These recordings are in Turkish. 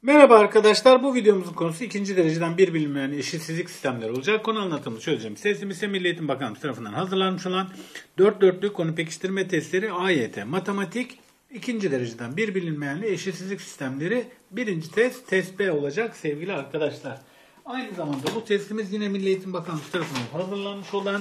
Merhaba arkadaşlar, bu videomuzun konusu ikinci dereceden bir bilinmeyen eşitsizlik sistemleri olacak. Konu anlatımını çözeceğim. Testimiz ise Milli Eğitim Bakanlığı tarafından hazırlanmış olan 4 dörtlük konu pekiştirme testleri AYT Matematik ikinci dereceden bir bilinmeyen eşitsizlik sistemleri birinci test, test B olacak sevgili arkadaşlar. Aynı zamanda bu testimiz yine Milli Eğitim Bakanlığı tarafından hazırlanmış olan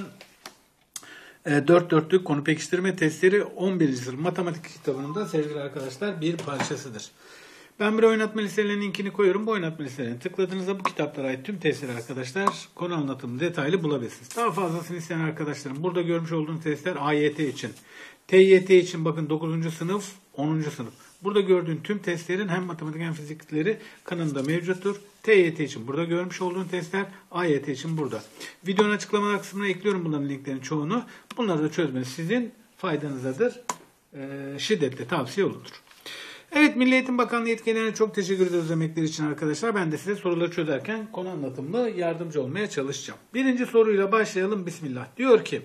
4 dörtlük konu pekiştirme testleri 11. sınıf matematik kitabının da sevgili arkadaşlar bir parçasıdır. Ben bir oynatma listelerinin linkini koyuyorum. Bu oynatma listelerine tıkladığınızda bu kitaplara ait tüm testleri arkadaşlar konu anlatımı detaylı bulabilirsiniz. Daha fazlasını isteyen arkadaşlarım burada görmüş olduğunuz testler AYT için. TYT için bakın 9. sınıf, 10. sınıf. Burada gördüğün tüm testlerin hem matematik hem fizikleri kanalında mevcuttur. TYT için burada görmüş olduğun testler, AYT için burada. Videonun açıklamalar kısmına ekliyorum bunların linklerin çoğunu. Bunları da çözmeniz sizin faydanızadır. Şiddetle tavsiye olunur. Evet, Milli Eğitim Bakanlığı yetkililerine çok teşekkür ederiz emekleri için arkadaşlar. Ben de size soruları çözerken konu anlatımlı yardımcı olmaya çalışacağım. Birinci soruyla başlayalım. Bismillah. Diyor ki,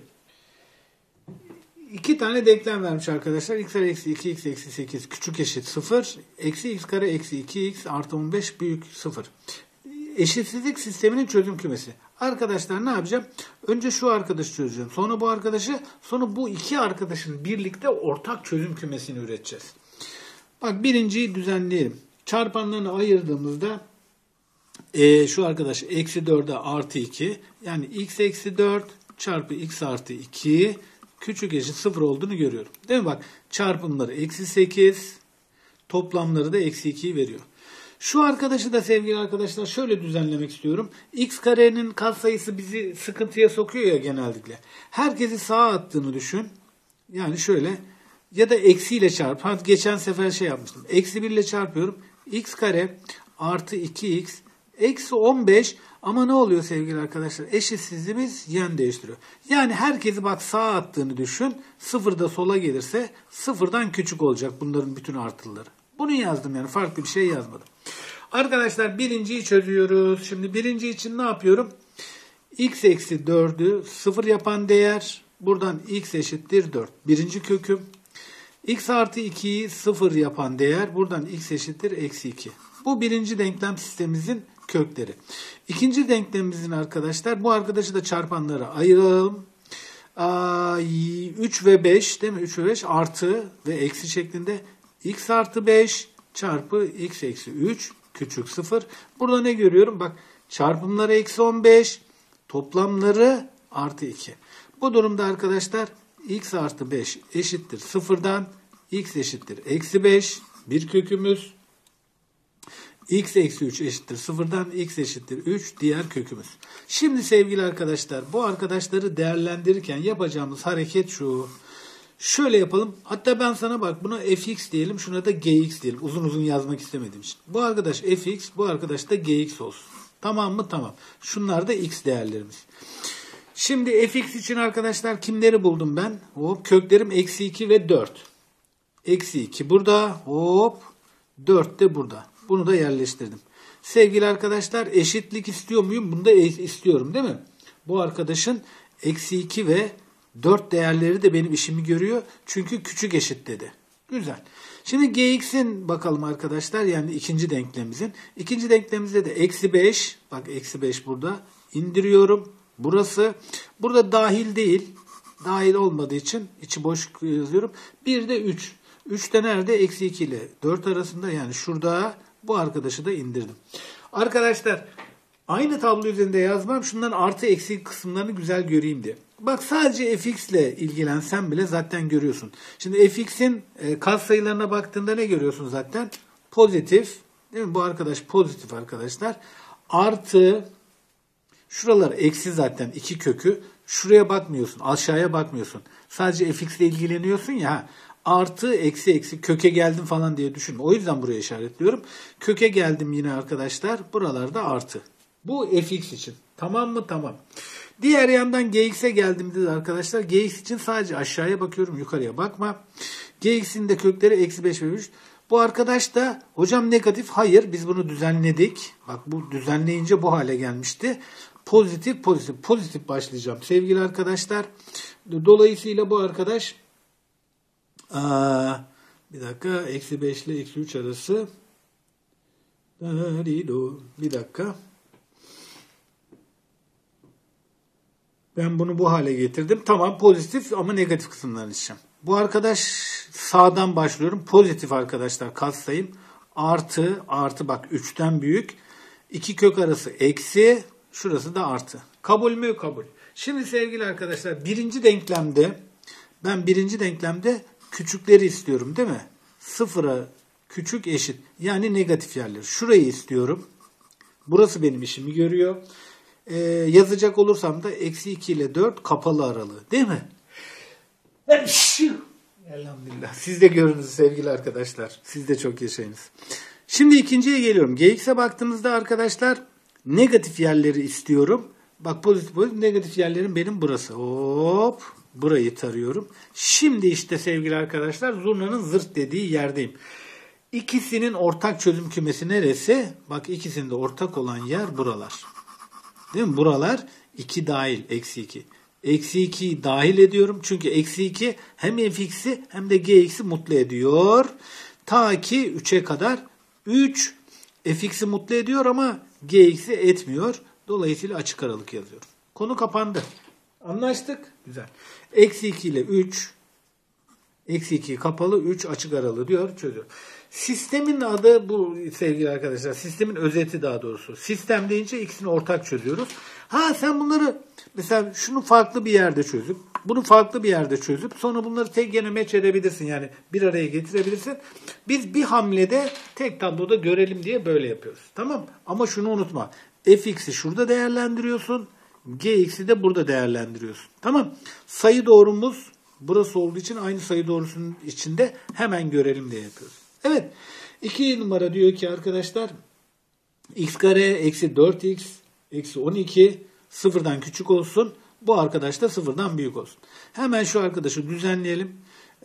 iki tane denklem vermiş arkadaşlar. X kare eksi 2x eksi 8 küçük eşit 0. Eksi x kare eksi 2x artı 15 büyük 0. Eşitsizlik sisteminin çözüm kümesi. Arkadaşlar ne yapacağım? Önce şu arkadaşı çözeceğim. Sonra bu arkadaşı, sonra bu iki arkadaşın birlikte ortak çözüm kümesini üreteceğiz. Bak, birinciyi düzenleyelim. Çarpanlarını ayırdığımızda şu arkadaş eksi 4'e artı 2. Yani x eksi 4 çarpı x artı 2 küçük eşit 0 olduğunu görüyorum. Değil mi? Bak, çarpımları eksi 8, toplamları da eksi 2'yi veriyor. Şu arkadaşı da sevgili arkadaşlar şöyle düzenlemek istiyorum. X karenin katsayısı bizi sıkıntıya sokuyor ya genellikle. Herkesi sağa attığını düşün. Yani şöyle. Ya da eksiyle çarp. Hadi geçen sefer şey yapmıştım. Eksi 1 ile çarpıyorum. X kare artı 2x eksi 15. Ama ne oluyor sevgili arkadaşlar? Eşitsizliğimiz yön değiştiriyor. Yani herkesi bak sağa attığını düşün. Sıfır da sola gelirse sıfırdan küçük olacak bunların bütün artıları. Bunu yazdım, yani farklı bir şey yazmadım. Arkadaşlar birinciyi çözüyoruz. Şimdi birinci için ne yapıyorum? X eksi 4'ü 0 yapan değer. Buradan x eşittir 4. Birinci köküm. X artı 2'yi 0 yapan değer. Buradan x eşittir eksi 2. Bu birinci denklem sistemimizin kökleri. İkinci denklemimizin arkadaşlar, bu arkadaşı da çarpanlara ayıralım. 3 ve 5 değil mi? 3 ve 5 artı ve eksi şeklinde. X artı 5 çarpı x eksi 3 küçük 0. Burada ne görüyorum? Bak, çarpımları eksi 15, toplamları artı 2. Bu durumda arkadaşlar x artı 5 eşittir 0'dan x eşittir eksi 5 bir kökümüz. X eksi 3 eşittir 0'dan x eşittir 3 diğer kökümüz. Şimdi sevgili arkadaşlar bu arkadaşları değerlendirirken yapacağımız hareket şu. Şöyle yapalım. Hatta ben sana bak buna fx diyelim, şuna da gx diyelim. Uzun uzun yazmak istemediğim için. Bu arkadaş fx, bu arkadaş da gx olsun. Tamam mı? Tamam. Şunlar da x değerlerimiz. Şimdi fx için arkadaşlar kimleri buldum ben? Hop, köklerim eksi 2 ve 4. Eksi 2 burada. Hop. 4 de burada. Bunu da yerleştirdim. Sevgili arkadaşlar eşitlik istiyor muyum? Bunu da istiyorum değil mi? Bu arkadaşın eksi 2 ve 4 değerleri de benim işimi görüyor. Çünkü küçük eşit dedi. Güzel. Şimdi gx'in bakalım arkadaşlar. Yani ikinci denklemimizin. İkinci denklemimizde de eksi 5. Bak eksi 5 burada. İndiriyorum. Burası. Burada dahil değil. Dahil olmadığı için içi boş yazıyorum. Bir de 3. 3 de nerede? Eksi 2 ile 4 arasında, yani şurada. Bu arkadaşı da indirdim. Arkadaşlar aynı tablo üzerinde yazmam. Şunların artı eksi kısımlarını güzel göreyim diye. Bak, sadece fx ile ilgilensen bile zaten görüyorsun. Şimdi fx'in katsayılarına baktığında ne görüyorsun zaten? Pozitif. Değil mi? Bu arkadaş pozitif arkadaşlar. Artı şuralar eksi zaten iki kökü. Şuraya bakmıyorsun. Aşağıya bakmıyorsun. Sadece fx ile ilgileniyorsun ya. Artı eksi eksi köke geldim falan diye düşünme. O yüzden buraya işaretliyorum. Köke geldim yine arkadaşlar. Buralarda artı. Bu fx için. Tamam mı? Tamam. Diğer yandan gx'e geldiğimde de arkadaşlar gx için sadece aşağıya bakıyorum. Yukarıya bakma. Gx'in de kökleri eksi 5 ve 3. Bu arkadaş da hocam negatif. Hayır, biz bunu düzenledik. Bak, bu düzenleyince bu hale gelmişti. Pozitif pozitif. Pozitif başlayacağım sevgili arkadaşlar. Dolayısıyla bu arkadaş bir dakika, eksi 5 ile eksi 3 arası Bir dakika. Ben bunu bu hale getirdim. Tamam, pozitif ama negatif kısımlarını içeceğim. Bu arkadaş sağdan başlıyorum. Pozitif arkadaşlar, katsayım. Artı bak 3'ten büyük. 2 kök arası eksi. Şurası da artı. Kabul mü? Kabul. Şimdi sevgili arkadaşlar birinci denklemde küçükleri istiyorum değil mi? Sıfıra küçük eşit. Yani negatif yerleri. Şurayı istiyorum. Burası benim işimi görüyor. Yazacak olursam da eksi 2 ile 4 kapalı aralığı. Değil mi? Elhamdülillah. Siz de görünüz sevgili arkadaşlar. Siz de çok yaşayınız. Şimdi ikinciye geliyorum. Gx'e baktığınızda arkadaşlar negatif yerleri istiyorum. Bak pozitif negatif yerlerim benim burası. Hop. Burayı tarıyorum. Şimdi işte sevgili arkadaşlar zurnanın zırt dediği yerdeyim. İkisinin ortak çözüm kümesi neresi? Bak ikisinde ortak olan yer buralar. Değil mi? Buralar 2 dahil. Eksi 2. Eksi 2'yi dahil ediyorum. Çünkü eksi 2 hem fx'i hem de gx'i mutlu ediyor. Ta ki 3'e kadar 3 fx'i mutlu ediyor ama gx'i etmiyor. Dolayısıyla açık aralık yazıyorum. Konu kapandı. Anlaştık. Güzel. Eksi 2 ile 3. Eksi 2 kapalı, 3 açık aralığı diyor, çözüyor. Sistemin adı bu sevgili arkadaşlar. Sistemin özeti daha doğrusu. Sistem deyince ikisini ortak çözüyoruz. Sen bunları mesela şunu farklı bir yerde çözüp, bunu farklı bir yerde çözüp sonra bunları tek yine match edebilirsin. Yani bir araya getirebilirsin. Biz bir hamlede tek tabloda görelim diye böyle yapıyoruz. Tamam. Ama şunu unutma. Fx'i şurada değerlendiriyorsun. Gx'i de burada değerlendiriyorsun. Tamam. Sayı doğrumuz burası olduğu için aynı sayı doğrusunun içinde hemen görelim diye yapıyoruz. Evet. 2 numara diyor ki arkadaşlar x kare eksi 4x eksi 12 sıfırdan küçük olsun. Bu arkadaş da sıfırdan büyük olsun. Hemen şu arkadaşı düzenleyelim.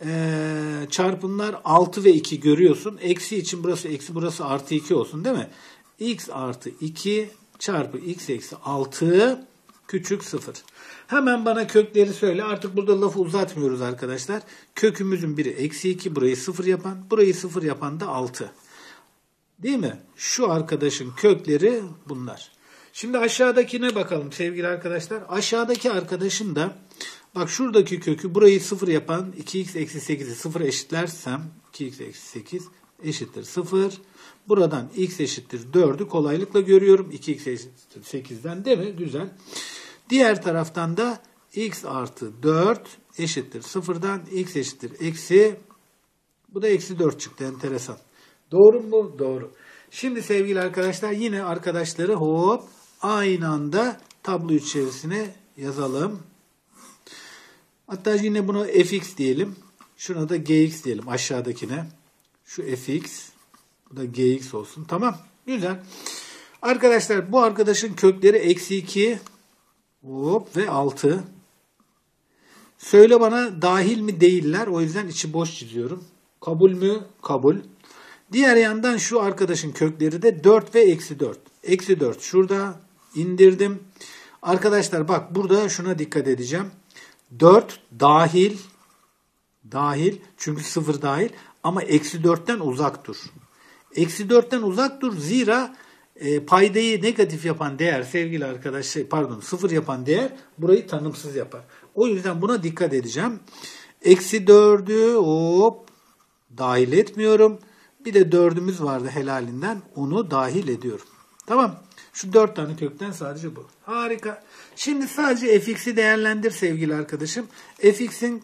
Çarpımlar 6 ve 2 görüyorsun. Eksi için burası eksi, burası artı 2 olsun değil mi? X artı 2 çarpı x eksi 6 küçük 0. Hemen bana kökleri söyle. Artık burada lafı uzatmıyoruz arkadaşlar. Kökümüzün biri eksi 2. Burayı 0 yapan. Burayı 0 yapan da 6. Değil mi? Şu arkadaşın kökleri bunlar. Şimdi aşağıdakine bakalım sevgili arkadaşlar. Aşağıdaki arkadaşın da bak şuradaki kökü burayı 0 yapan 2x eksi 8'i 0 eşitlersem 2x eksi 8 eşittir 0. Buradan x eşittir 4'ü kolaylıkla görüyorum. 2x eşittir 8'den değil mi? Güzel. Diğer taraftan da x artı 4 eşittir 0'dan x eşittir eksi. Bu da eksi 4 çıktı. Enteresan. Doğru mu? Doğru. Şimdi sevgili arkadaşlar yine arkadaşları hop aynı anda tablo içerisine yazalım. Hatta yine buna fx diyelim. Şuna da gx diyelim aşağıdakine. Şu fx. Bu da gx olsun. Tamam. Güzel. Arkadaşlar bu arkadaşın kökleri eksi 2 hop ve 6. Söyle bana dahil mi değiller. O yüzden içi boş çiziyorum. Kabul mü? Kabul. Diğer yandan şu arkadaşın kökleri de 4 ve eksi 4. Eksi 4 şurada indirdim. Arkadaşlar bak burada şuna dikkat edeceğim. 4 dahil. Dahil. Çünkü 0 dahil. Ama eksi 4'ten uzak dur. Eksi 4'ten uzak dur. Zira paydayı negatif yapan değer sevgili arkadaşlar 0 yapan değer burayı tanımsız yapar. O yüzden buna dikkat edeceğim. Eksi 4'ü hop dahil etmiyorum. Bir de 4'ümüz vardı helalinden. Onu dahil ediyorum. Tamam. Şu 4 tane kökten sadece bu. Harika. Şimdi sadece fx'i değerlendir sevgili arkadaşım. Fx'in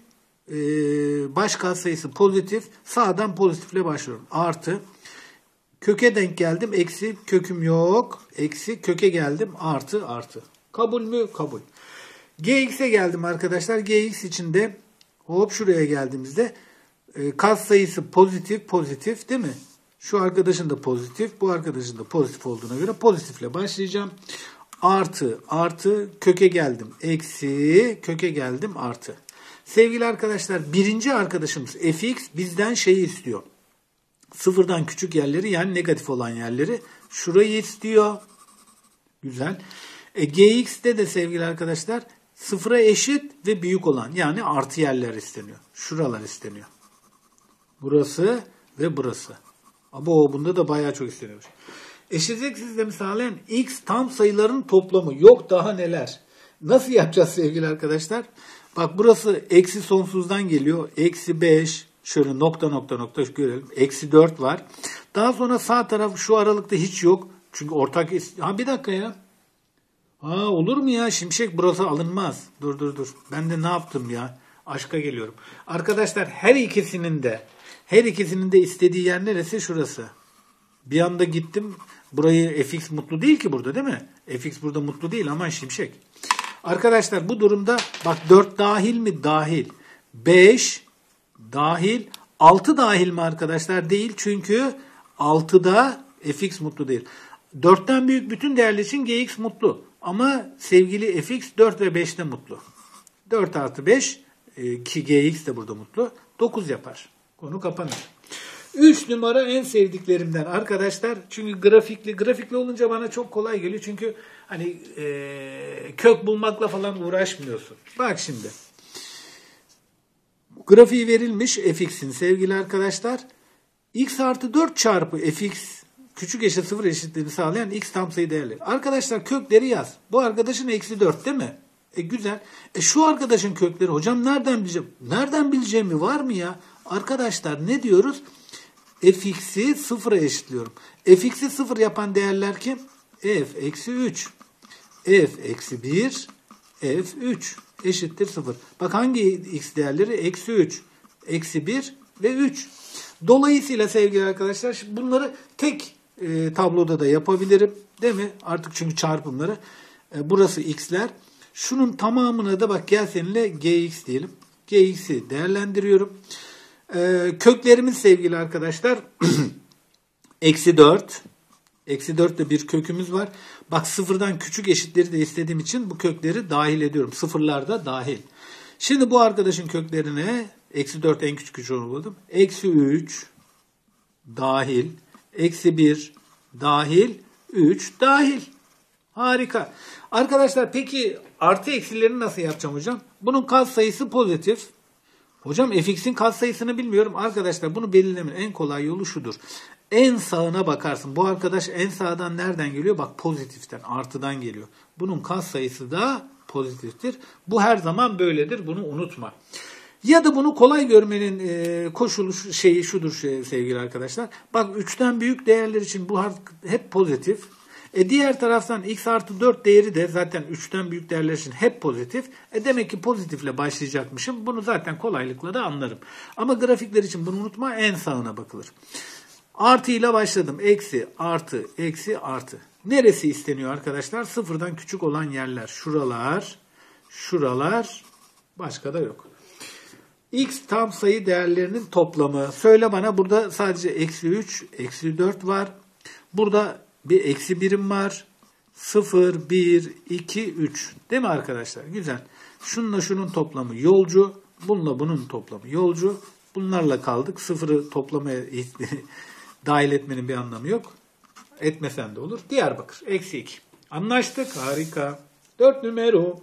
baş katsayısı pozitif. Sağdan pozitifle başlıyorum. Artı. Köke denk geldim. Eksi. Köküm yok. Eksi. Köke geldim. Artı. Artı. Kabul mü? Kabul. Gx'e geldim arkadaşlar. Gx için de hop şuraya geldiğimizde katsayısı pozitif. Pozitif değil mi? Şu arkadaşın da pozitif. Bu arkadaşın da pozitif olduğuna göre pozitifle başlayacağım. Artı. Artı. Köke geldim. Eksi. Köke geldim. Artı. Sevgili arkadaşlar birinci arkadaşımız fx bizden şeyi istiyor. Sıfırdan küçük yerleri yani negatif olan yerleri şurayı istiyor. Güzel. Gx'te de sevgili arkadaşlar sıfıra eşit ve büyük olan yani artı yerler isteniyor. Şuralar isteniyor. Burası ve burası. Ama bunda da bayağı çok isteniyor. Eşitlik sistemi sağlayan x tam sayıların toplamı. Yok daha neler. Nasıl yapacağız sevgili arkadaşlar? Bak burası eksi sonsuzdan geliyor. Eksi 5. Şöyle nokta nokta nokta görelim. Eksi 4 var. Daha sonra sağ taraf şu aralıkta hiç yok. Çünkü ortak... Ha bir dakika ya. Ha olur mu ya? Şimşek burası alınmaz. Dur. Ben de ne yaptım ya? Aşka geliyorum. Arkadaşlar her ikisinin de istediği yer neresi? Şurası. Bir anda gittim. Burayı fx mutlu değil ki burada değil mi? Fx burada mutlu değil. Aman şimşek. Arkadaşlar bu durumda bak 4 dahil mi? Dahil. 5 dahil. 6 dahil mi arkadaşlar? Değil. Çünkü 6'da fx mutlu değil. 4'ten büyük bütün değerler için gx mutlu. Ama sevgili fx 4 ve 5'te mutlu. 4 artı 5 ki gx de burada mutlu. 9 yapar. Konu kapanır. 3 numara en sevdiklerimden arkadaşlar. Çünkü grafikli olunca bana çok kolay geliyor. Çünkü hani kök bulmakla falan uğraşmıyorsun. Bak şimdi. Grafiği verilmiş fx'in sevgili arkadaşlar. X artı 4 çarpı fx küçük eşit 0 eşitliğini sağlayan x tam sayı değerleri. Arkadaşlar kökleri yaz. Bu arkadaşın eksi 4 değil mi? Güzel. Şu arkadaşın kökleri hocam nereden bileceğim? Nereden bileceğimi var mı ya? Arkadaşlar ne diyoruz? Fx'i 0'a eşitliyorum. Fx'i 0 yapan değerler kim? F eksi 3. F eksi 1. F 3 eşittir 0. Bak hangi x değerleri? Eksi 3, eksi 1 ve 3. Dolayısıyla sevgili arkadaşlar bunları tek tabloda da yapabilirim. Değil mi? Artık çünkü çarpımları. Burası x'ler. Şunun tamamına da bak gel seninle gx diyelim. Gx'i değerlendiriyorum. Köklerimiz sevgili arkadaşlar eksi 4. Eksi 4 de bir kökümüz var. Bak sıfırdan küçük eşitleri de istediğim için bu kökleri dahil ediyorum. Sıfırlar da dahil. Şimdi bu arkadaşın köklerine eksi 4 en küçük buldum. Eksi 3 dahil. Eksi 1 dahil. 3 dahil. Harika. Arkadaşlar peki artı eksilerini nasıl yapacağım hocam? Bunun katsayısı pozitif. Hocam fx'in katsayısını bilmiyorum. Arkadaşlar bunu belirlemenin en kolay yolu şudur. En sağına bakarsın. Bu arkadaş en sağdan nereden geliyor? Bak pozitiften, artıdan geliyor. Bunun katsayısı da pozitiftir. Bu her zaman böyledir. Bunu unutma. Ya da bunu kolay görmenin koşulu şudur sevgili arkadaşlar. Bak 3'ten büyük değerler için bu hep pozitif. Diğer taraftan x artı 4 değeri de zaten 3'ten büyük değerler için hep pozitif. Demek ki pozitifle başlayacakmışım. Bunu zaten kolaylıkla da anlarım. Ama grafikler için bunu unutma, en sağına bakılır. Artı ile başladım. Eksi, artı, eksi, artı. Neresi isteniyor arkadaşlar? Sıfırdan küçük olan yerler. Şuralar, şuralar, başka da yok. X tam sayı değerlerinin toplamı. Söyle bana, burada sadece eksi 3, eksi 4 var. Burada bir eksi birim var. 0, 1, 2, 3. Değil mi arkadaşlar? Güzel. Şununla şunun toplamı yolcu. Bununla bunun toplamı yolcu. Bunlarla kaldık. Sıfırı toplamaya dahil etmenin bir anlamı yok. Etmesen de olur. Diyarbakır. Eksi 2. Anlaştık. Harika. 4 numara.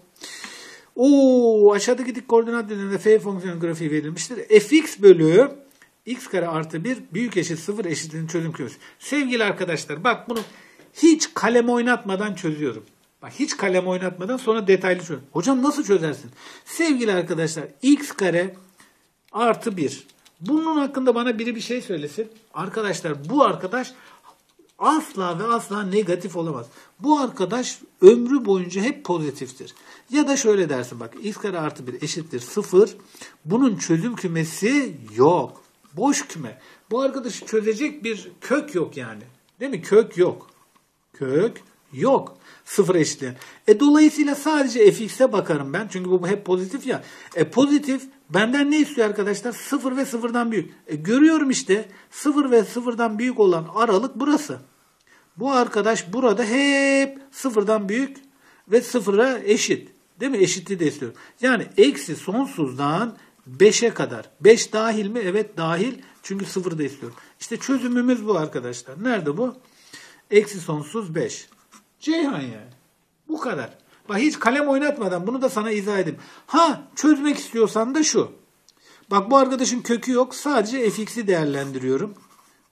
Aşağıdaki dik koordinat düzeninde f fonksiyon grafiği verilmiştir. Fx bölü x kare artı 1 büyük eşit 0 eşitliğinin çözüm kümesi. Sevgili arkadaşlar bak bunu hiç kalem oynatmadan çözüyorum. Bak hiç kalem oynatmadan sonra detaylı çözüyorum. Hocam nasıl çözersin? Sevgili arkadaşlar x kare artı 1. Bunun hakkında bana biri bir şey söylesin. Arkadaşlar bu arkadaş asla ve asla negatif olamaz. Bu arkadaş ömrü boyunca hep pozitiftir. Ya da şöyle dersin bak x kare artı 1 eşittir 0. Bunun çözüm kümesi yok. Boş küme. Bu arkadaşı çözecek bir kök yok yani. Değil mi? Kök yok. Kök yok. 0 eşitleyen. Dolayısıyla sadece fx'e bakarım ben. Çünkü bu hep pozitif ya. Pozitif benden ne istiyor arkadaşlar? 0 ve 0'dan büyük. Görüyorum işte 0 ve 0'dan büyük olan aralık burası. Bu arkadaş burada hep 0'dan büyük ve 0'a eşit. Değil mi? Eşitliği de istiyorum. Yani eksi sonsuzdan 5'e kadar. 5 dahil mi? Evet dahil. Çünkü 0 da istiyorum. İşte çözümümüz bu arkadaşlar. Nerede bu? Eksi sonsuz 5. Ceyhan yani. Bu kadar. Bak hiç kalem oynatmadan bunu da sana izah edeyim. Çözmek istiyorsan da şu. Bak bu arkadaşın kökü yok. Sadece fx'i değerlendiriyorum.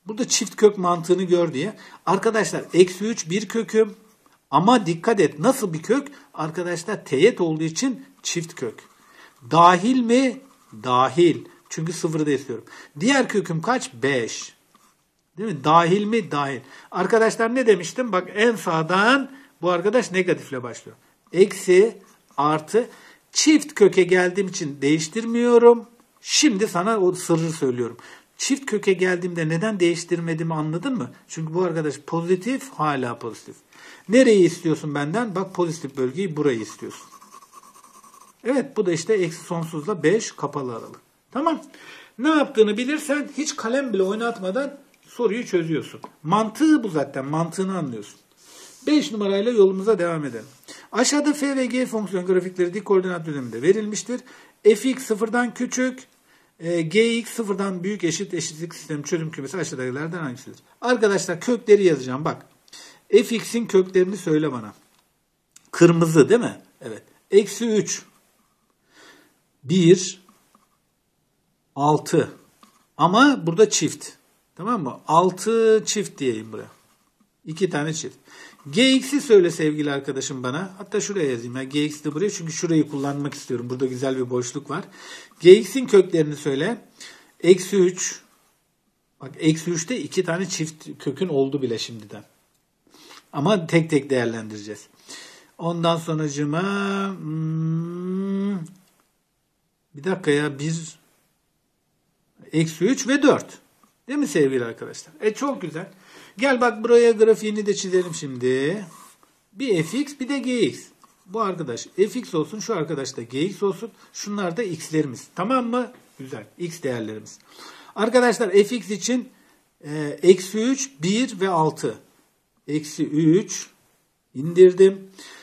Burada çift kök mantığını gör diye. Arkadaşlar eksi 3 bir köküm. Ama dikkat et nasıl bir kök? Arkadaşlar teğet olduğu için çift kök. Dahil mi? Dahil. Çünkü sıfırı da istiyorum. Diğer köküm kaç? 5. Değil mi? Dahil mi? Dahil. Arkadaşlar ne demiştim? Bak en sağdan bu arkadaş negatifle başlıyor. Eksi, artı. Çift köke geldiğim için değiştirmiyorum. Şimdi sana o sırrı söylüyorum. Çift köke geldiğimde neden değiştirmediğimi anladın mı? Çünkü bu arkadaş pozitif, hala pozitif. Nereyi istiyorsun benden? Bak pozitif bölgeyi, burayı istiyorsun. Evet, bu da işte eksi sonsuzla 5 kapalı aralık. Tamam. Ne yaptığını bilirsen hiç kalem bile oynatmadan soruyu çözüyorsun. Mantığı bu zaten. Mantığını anlıyorsun. 5 numarayla yolumuza devam edelim. Aşağıda f ve g fonksiyon grafikleri dik koordinat düzleminde verilmiştir. Fx sıfırdan küçük, gx sıfırdan büyük eşitlik sistemi çözüm kümesi aşağıdakilerden hangisidir? Arkadaşlar kökleri yazacağım. Bak. Fx'in köklerini söyle bana. Kırmızı değil mi? Evet. Eksi 3. 1. 6. Ama burada çift. Tamam mı? 6 çift diyeyim buraya. 2 tane çift. Gx'i söyle sevgili arkadaşım bana. Hatta şuraya yazayım. Ya. Gx de buraya çünkü şurayı kullanmak istiyorum. Burada güzel bir boşluk var. Gx'in köklerini söyle. Eksi 3. Bak eksi 3'te 2 tane çift kökün oldu bile şimdiden. Ama tek tek değerlendireceğiz. Ondan sonracığıma bir dakika ya, 1 eksi 3 ve 4. Değil mi sevgili arkadaşlar? Çok güzel. Gel bak buraya grafiğini de çizelim şimdi. Bir fx bir de gx. Bu arkadaş fx olsun, şu arkadaş da gx olsun. Şunlar da x'lerimiz. Tamam mı? Güzel. X değerlerimiz. Arkadaşlar fx için eksi 3, 1 ve 6. Eksi 3 indirdim.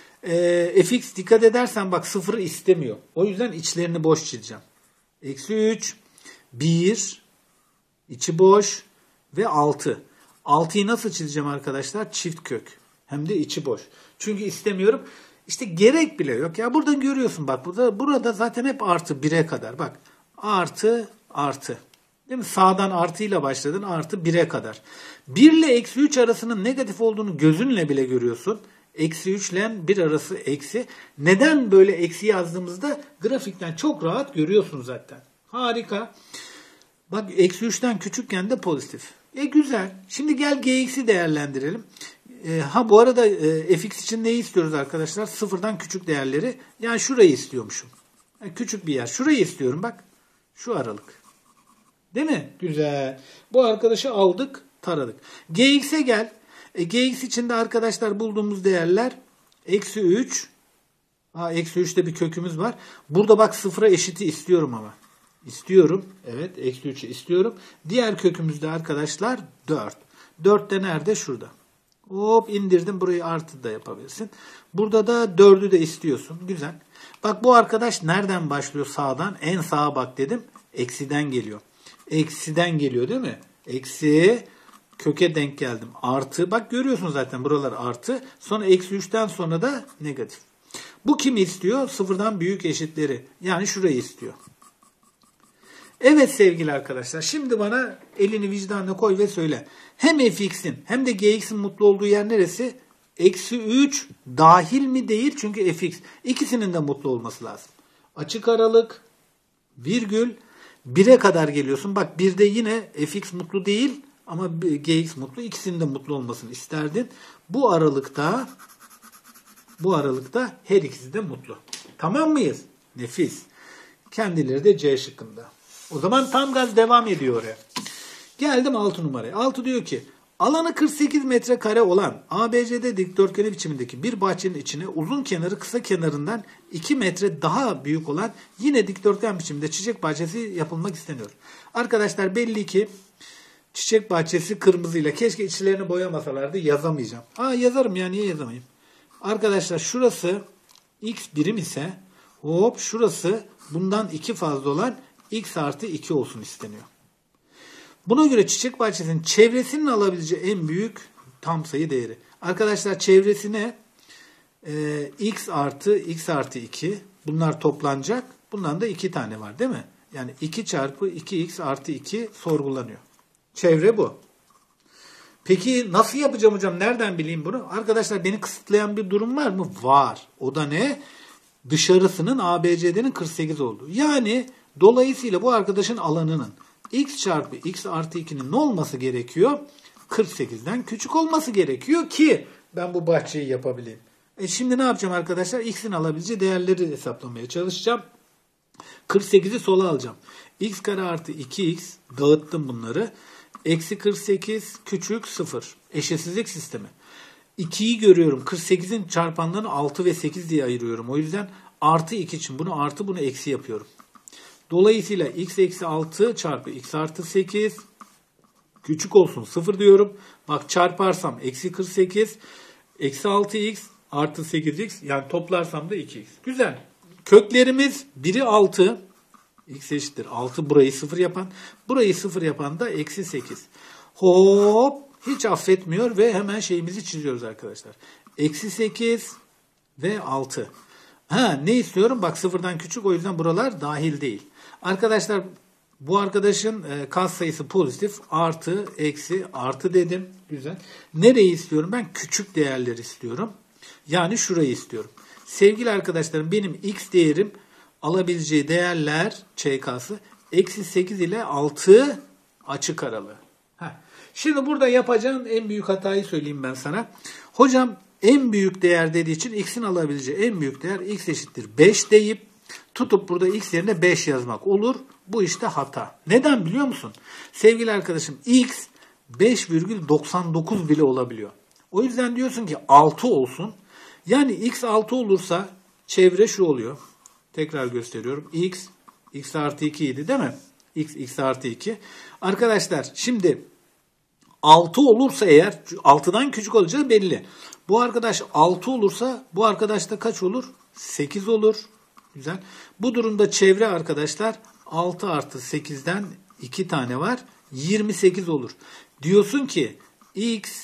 Fx dikkat edersen bak sıfırı istemiyor. O yüzden içlerini boş çizeceğim. Eksi 3, 1, içi boş ve 6. 6'yı nasıl çizeceğim arkadaşlar? Çift kök. Hem de içi boş. Çünkü istemiyorum. İşte gerek bile yok. Ya buradan görüyorsun bak. Burada zaten hep artı 1'e kadar. Bak artı artı. Değil mi? Sağdan artıyla başladın, artı 1'e kadar. 1 ile eksi 3 arasının negatif olduğunu gözünle bile görüyorsun. Eksi 3 ile 1 arası eksi. Neden böyle eksi yazdığımızda grafikten çok rahat görüyorsun zaten. Harika. Bak eksi 3'ten küçükken de pozitif. Güzel. Şimdi gel gx'i değerlendirelim. Bu arada fx için neyi istiyoruz arkadaşlar? Sıfırdan küçük değerleri. Yani şurayı istiyormuşum. Küçük bir yer. Şurayı istiyorum bak. Şu aralık. Değil mi? Güzel. Bu arkadaşı aldık, taradık. Gx'e gel. Gx için de arkadaşlar bulduğumuz değerler eksi 3. Eksi 3'te bir kökümüz var. Burada bak sıfıra eşiti istiyorum ama. İstiyorum. Evet. Eksi 3'ü istiyorum. Diğer kökümüzde arkadaşlar 4. 4 de nerede? Şurada. Hop indirdim. Burayı artı da yapabilirsin. Burada da 4'ü de istiyorsun. Güzel. Bak bu arkadaş nereden başlıyor? Sağdan. En sağa bak dedim. Eksiden geliyor. Eksiden geliyor değil mi? Eksi köke denk geldim. Artı. Bak görüyorsun zaten buralar artı. Sonra eksi 3'ten sonra da negatif. Bu kimi istiyor? Sıfırdan büyük eşitleri. Yani şurayı istiyor. Evet sevgili arkadaşlar. Şimdi bana elini vicdanına koy ve söyle. Hem fx'in hem de gx'in mutlu olduğu yer neresi? Eksi 3 dahil mi değil? Çünkü fx. İkisinin de mutlu olması lazım. Açık aralık, virgül, 1'e kadar geliyorsun. Bak 1'de yine fx mutlu değil ama gx mutlu. İkisinin de mutlu olmasını isterdin. Bu aralıkta her ikisi de mutlu. Tamam mıyız? Nefis. Kendileri de C şıkkında. O zaman tam gaz devam ediyor oraya. Geldim 6 numaraya. 6 diyor ki alanı 48 metrekare olan ABCD dikdörtgeni biçimindeki bir bahçenin içine uzun kenarı kısa kenarından 2 metre daha büyük olan yine dikdörtgen biçiminde çiçek bahçesi yapılmak isteniyor. Arkadaşlar belli ki çiçek bahçesi kırmızıyla, keşke içlerini boyamasalardı, yazamayacağım. Yazarım ya, niye yazamayayım? Arkadaşlar şurası x birim ise hop şurası bundan 2 fazla olan x artı 2 olsun isteniyor. Buna göre çiçek bahçesinin çevresinin alabileceği en büyük tam sayı değeri. Arkadaşlar çevresine x artı 2 bunlar toplanacak. Bundan da 2 tane var değil mi? Yani 2 çarpı 2x artı 2 sorgulanıyor. Çevre bu. Peki nasıl yapacağım hocam? Nereden bileyim bunu? Arkadaşlar beni kısıtlayan bir durum var mı? Var. O da ne? Dışarısının ABCD'nin 48 olduğu. Yani dolayısıyla bu arkadaşın alanının x çarpı x artı 2'nin ne olması gerekiyor? 48'den küçük olması gerekiyor ki ben bu bahçeyi yapabileyim. Şimdi ne yapacağım arkadaşlar? X'in alabileceği değerleri hesaplamaya çalışacağım. 48'i sola alacağım. X kare artı 2x dağıttım bunları. Eksi 48 küçük 0. Eşitsizlik sistemi. 2'yi görüyorum. 48'in çarpanlarını 6 ve 8 diye ayırıyorum. O yüzden artı 2 için bunu artı bunu eksi yapıyorum. Dolayısıyla x eksi 6 çarpı x artı 8 küçük olsun 0 diyorum. Bak çarparsam eksi 48 eksi 6x artı 8x yani toplarsam da 2x. Güzel. Köklerimiz biri 6. X eşittir 6 burayı 0 yapan. Burayı 0 yapan da eksi 8. Hop hiç affetmiyor ve hemen şeyimizi çiziyoruz arkadaşlar. Eksi 8 ve 6. Ne istiyorum? Bak 0'dan küçük o yüzden buralar dahil değil. Arkadaşlar bu arkadaşın katsayısı pozitif artı eksi artı dedim. Güzel. Nereyi istiyorum? Ben küçük değerleri istiyorum. Yani şurayı istiyorum. Sevgili arkadaşlarım benim x değerim alabileceği değerler ÇK'sı eksi 8 ile 6 açık aralığı. Şimdi burada yapacağın en büyük hatayı söyleyeyim ben sana. Hocam en büyük değer dediği için x'in alabileceği en büyük değer x eşittir 5 deyip tutup burada x yerine 5 yazmak olur. Bu işte hata. Neden biliyor musun? Sevgili arkadaşım x 5,99 bile olabiliyor. O yüzden diyorsun ki 6 olsun. Yani x 6 olursa çevre şu oluyor. Tekrar gösteriyorum. X artı 2 idi değil mi? X artı 2. Arkadaşlar şimdi 6 olursa eğer 6'dan küçük olacağı belli. Bu arkadaş 6 olursa bu arkadaş da kaç olur? 8 olur. Güzel. Bu durumda çevre arkadaşlar 6 artı 8'den 2 tane var. 28 olur. Diyorsun ki x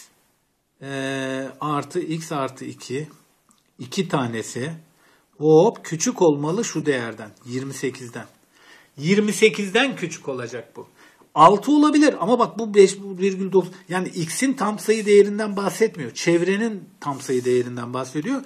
artı 2 2 tanesi hop küçük olmalı şu değerden 28'den. 28'den küçük olacak bu. 6 olabilir ama bak bu 5,9 yani x'in tam sayı değerinden bahsetmiyor. Çevrenin tam sayı değerinden bahsediyor.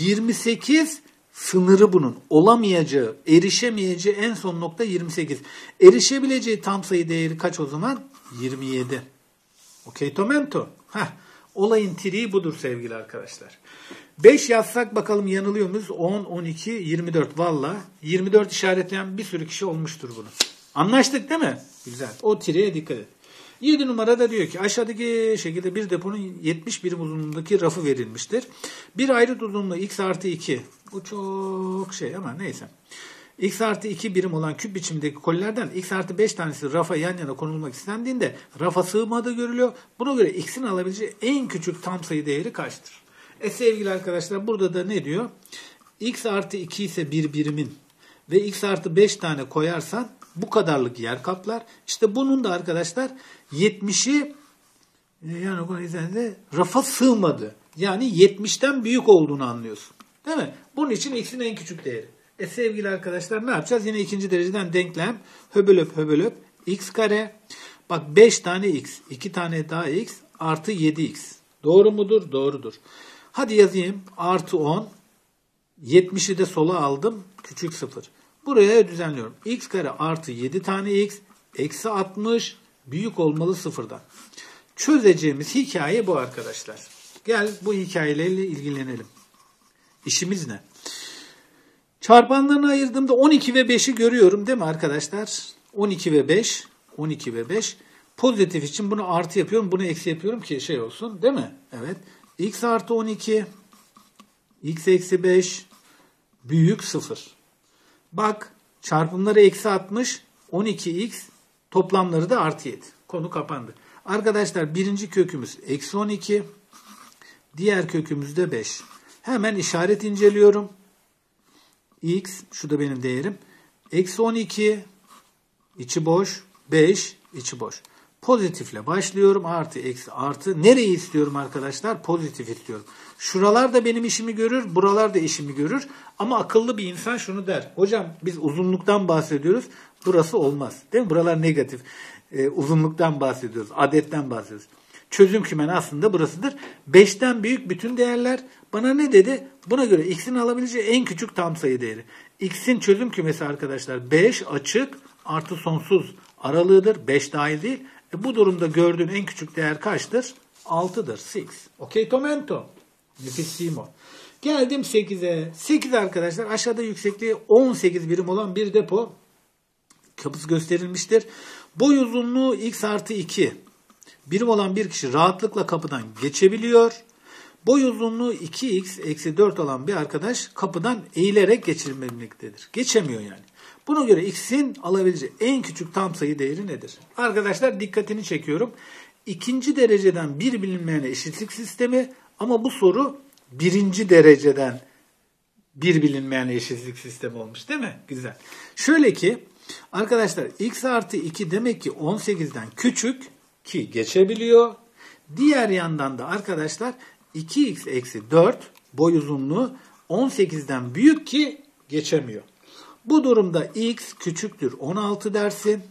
28 sınırı bunun. Olamayacağı, erişemeyeceği en son nokta 28. Erişebileceği tam sayı değeri kaç o zaman? 27. Okey tomento. Olayın triği budur sevgili arkadaşlar. 5 yazsak bakalım yanılıyor muyuz? 10, 12, 24. Valla 24 işaretleyen bir sürü kişi olmuştur bunu. Anlaştık değil mi? Güzel. O triğe dikkat et. 7 numarada diyor ki aşağıdaki şekilde bir deponun 70 birim uzunluğundaki rafı verilmiştir. Bir ayrıt uzunluğu x artı 2. Bu çok ama neyse. X artı 2 birim olan küp biçimdeki kolilerden x artı 5 tanesi rafa yan yana konulmak istendiğinde rafa sığmadığı görülüyor. Buna göre x'in alabileceği en küçük tam sayı değeri kaçtır? Sevgili arkadaşlar burada da ne diyor? X artı 2 ise bir birimin ve x artı 5 tane koyarsan bu kadarlık yer kaplar. İşte bunun da arkadaşlar 70'i yani rafa sığmadı. Yani 70'ten büyük olduğunu anlıyorsun. Değil mi? Bunun için x'in en küçük değeri. Sevgili arkadaşlar ne yapacağız? Yine ikinci dereceden denklem. Höbölöp x kare. Bak 5 tane x. 2 tane daha x artı 7x. Doğru mudur? Doğrudur. Hadi yazayım. Artı 10. 70'i de sola aldım. Küçük 0. Buraya düzenliyorum. X kare artı 7 tane x. Eksi 60. Büyük olmalı 0'dan. Çözeceğimiz hikaye bu arkadaşlar. Gel bu hikayelerle ilgilenelim. İşimiz ne? Çarpanlarını ayırdığımda 12 ve 5'i görüyorum değil mi arkadaşlar? 12 ve 5. 12 ve 5. Pozitif için bunu artı yapıyorum. Bunu eksi yapıyorum ki şey olsun değil mi? Evet. X artı 12. X eksi 5. Büyük 0. Bak çarpımları eksi 60. 12x. Toplamları da artı 7. Konu kapandı. Arkadaşlar birinci kökümüz eksi 12. Diğer kökümüz de 5. Hemen işaret inceliyorum. X, şu da benim değerim. Eksi 12, içi boş. 5, içi boş. Pozitifle başlıyorum. Artı, eksi, artı. Nereyi istiyorum arkadaşlar? Pozitif istiyorum. Şuralar da benim işimi görür. Buralar da işimi görür. Ama akıllı bir insan şunu der. Hocam biz uzunluktan bahsediyoruz. Burası olmaz. Değil mi? Buralar negatif. Uzunluktan bahsediyoruz. Adetten bahsediyoruz. Çözüm kümen aslında burasıdır. 5'ten büyük bütün değerler. Bana ne dedi? Buna göre x'in alabileceği en küçük tam sayı değeri. X'in çözüm kümesi arkadaşlar 5 açık artı sonsuz aralığıdır. 5 dahil değil. Bu durumda gördüğün en küçük değer kaçtır? 6'dır. 6. Okey tomento. Nefissimo. Geldim 8'e. 8 arkadaşlar aşağıda yüksekliği 18 birim olan bir depo. Kapısı gösterilmiştir. Boy uzunluğu x artı 2 birim olan bir kişi rahatlıkla kapıdan geçebiliyor. Boy uzunluğu 2x eksi 4 olan bir arkadaş kapıdan eğilerek geçilmektedir. Geçemiyor yani. Buna göre x'in alabileceği en küçük tam sayı değeri nedir? Arkadaşlar dikkatini çekiyorum. İkinci dereceden bir bilinmeyen eşitlik sistemi ama bu soru birinci dereceden bir bilinmeyen eşitlik sistemi olmuş değil mi? Güzel. Şöyle ki arkadaşlar x artı 2 demek ki 18'den küçük ki geçebiliyor. Diğer yandan da arkadaşlar 2x eksi 4 boy uzunluğu 18'den büyük ki geçemiyor. Bu durumda x küçüktür 16 dersin.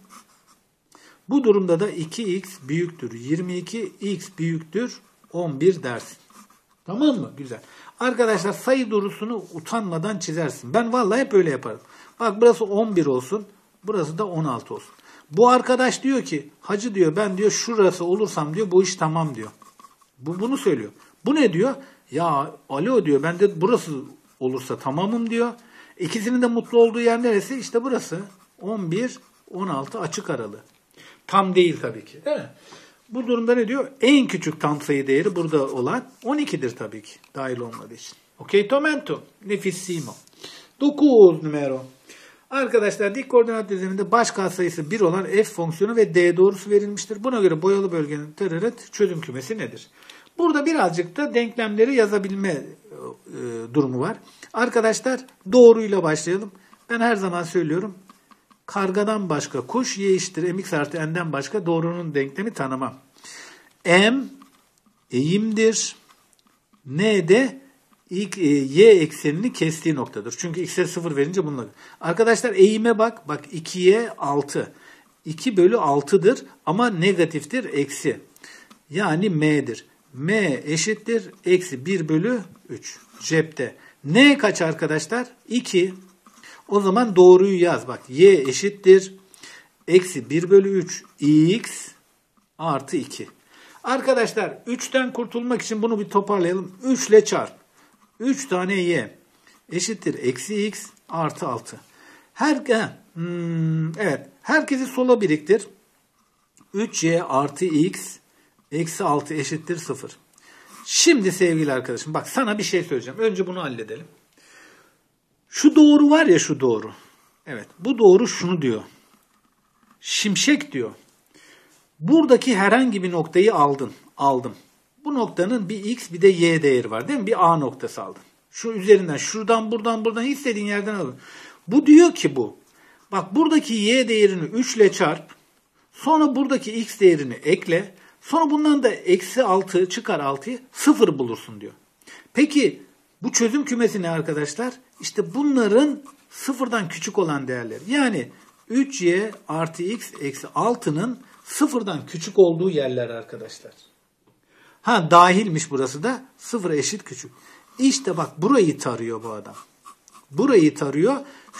Bu durumda da 2x büyüktür 22, x büyüktür 11 dersin. Tamam mı? Güzel. Arkadaşlar sayı doğrusunu utanmadan çizersin. Ben vallahi hep öyle yaparım. Bak burası 11 olsun. Burası da 16 olsun. Bu arkadaş diyor ki hacı diyor ben diyor şurası olursam diyor bu iş tamam diyor. Bunu söylüyor. Bu ne diyor? Ya alo diyor ben de burası olursa tamamım diyor. İkisinin de mutlu olduğu yer neresi? İşte burası. 11, 16 açık aralığı. Tam değil tabii ki. Değil mi? Bu durumda ne diyor? En küçük tam sayı değeri burada olan 12'dir tabii ki. Dahil olmadığı için. Okey tomento. Nefissimo. 9 numero. Arkadaşlar dik koordinat düzeninde baş katsayısı 1 olan f fonksiyonu ve d doğrusu verilmiştir. Buna göre boyalı bölgenin çözüm kümesi nedir? Burada birazcık da denklemleri yazabilme durumu var. Arkadaşlar doğruyla başlayalım. Ben her zaman söylüyorum. Kargadan başka kuş y eşittir mx artı n'den başka doğrunun denklemi tanımam. M eğimdir. N de y eksenini kestiği noktadır. Çünkü x'e 0 verince bununla. Arkadaşlar eğime bak. Bak 2'ye 6. 2 bölü 6'dır ama negatiftir eksi. Yani m'dir. M eşittir eksi 1 bölü 3. Cepte. N kaç arkadaşlar? 2. O zaman doğruyu yaz. Bak y eşittir eksi 1 bölü 3 x artı 2. Arkadaşlar 3'ten kurtulmak için bunu bir toparlayalım. 3 ile çarp. 3 tane y eşittir eksi x artı 6. Evet. Herkesi sola biriktir. 3y artı x eksi 6 eşittir 0. Şimdi sevgili arkadaşım bak sana bir şey söyleyeceğim. Önce bunu halledelim. Şu doğru var ya şu doğru. Evet bu doğru şunu diyor. Şimşek diyor. Buradaki herhangi bir noktayı aldım. Bu noktanın bir x bir de y değeri var değil mi? Bir a noktası aldın. Şu üzerinden şuradan buradan istediğin yerden aldın. Bu diyor ki bu. Bak buradaki y değerini 3 ile çarp. Sonra buradaki x değerini ekle. Sonra bundan da eksi 6 çıkar 6'yı 0 bulursun diyor. Peki bu çözüm kümesi ne arkadaşlar? İşte bunların sıfırdan küçük olan değerler. Yani 3y artı x eksi 6'nın sıfırdan küçük olduğu yerler arkadaşlar. Ha dahilmiş burası da 0 eşit küçük. İşte bak burayı tarıyor bu adam. Burayı tarıyor.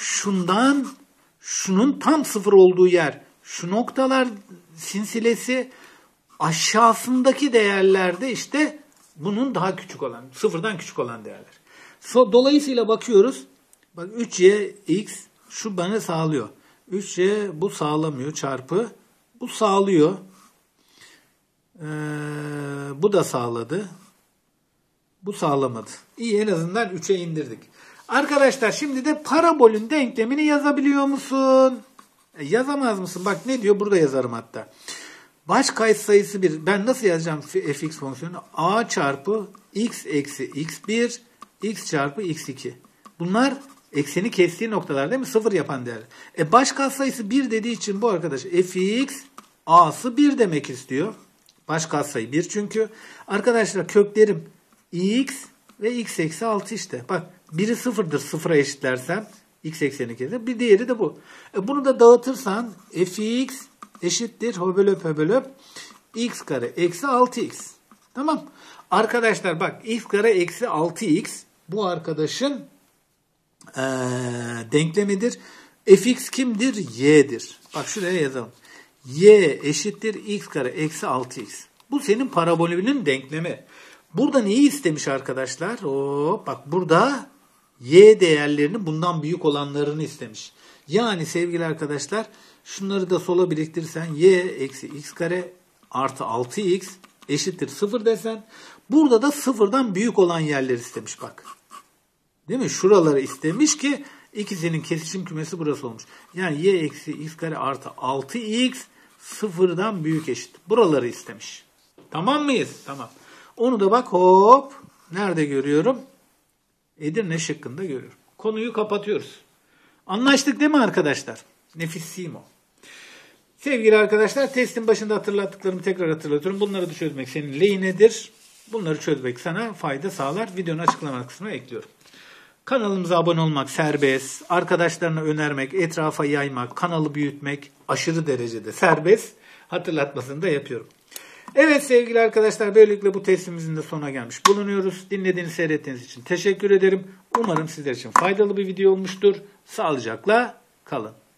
Şunun tam 0 olduğu yer. Şu noktalar silsilesi aşağısındaki değerlerde işte bunun daha küçük olan, sıfırdan küçük olan değerler. Dolayısıyla bakıyoruz. Bak 3y x şu bana sağlıyor. 3y bu sağlamıyor çarpı. Bu sağlıyor. Bu da sağladı. Bu sağlamadı. İyi en azından 3'e indirdik. Arkadaşlar şimdi de parabolün denklemini yazabiliyor musun? Yazamaz mısın? Bak ne diyor? Burada yazarım hatta. Baş katsayısı 1. Ben nasıl yazacağım fx fonksiyonu? A çarpı x eksi x1 x çarpı x2. Bunlar ekseni kestiği noktalar değil mi? 0 yapan değer. Baş katsayısı 1 dediği için bu arkadaş fx a'sı 1 demek istiyor. Baş katsayı 1 çünkü. Arkadaşlar köklerim x ve x eksi 6 işte. Bak biri 0'dır. 0'a eşitlersem x ekseni keser. Bir diğeri de bu. Bunu da dağıtırsan fx eşittir höbelöp x kare eksi 6x. Tamam. Arkadaşlar bak x kare eksi 6x bu arkadaşın denklemidir. Fx kimdir? Y'dir. Bak şuraya yazalım. Y eşittir x kare eksi 6x. Bu senin parabolünün denklemi. Burada neyi istemiş arkadaşlar? Bak burada y değerlerini bundan büyük olanlarını istemiş. Yani sevgili arkadaşlar şunları da sola biriktirirsen y eksi x kare artı 6x eşittir 0 desen. Burada da sıfırdan büyük olan yerleri istemiş bak. Değil mi? Şuraları istemiş ki ikisinin kesişim kümesi burası olmuş. Yani y eksi x kare artı 6x sıfırdan büyük eşit. Buraları istemiş. Tamam mıyız? Tamam. Onu da bak hop. Nerede görüyorum? Edirne şıkkında görüyorum. Konuyu kapatıyoruz. Anlaştık değil mi arkadaşlar? Nefissimo. Sevgili arkadaşlar testin başında hatırlattıklarımı tekrar hatırlatıyorum. Bunları da çözmek senin lehinedir. Bunları çözmek sana fayda sağlar. Videonun açıklama kısmına ekliyorum. Kanalımıza abone olmak serbest. Arkadaşlarına önermek, etrafa yaymak, kanalı büyütmek aşırı derecede serbest. Hatırlatmasını da yapıyorum. Evet sevgili arkadaşlar böylelikle bu testimizin de sonuna gelmiş bulunuyoruz. Dinlediğiniz, seyrettiğiniz için teşekkür ederim. Umarım sizler için faydalı bir video olmuştur. Sağlıcakla kalın.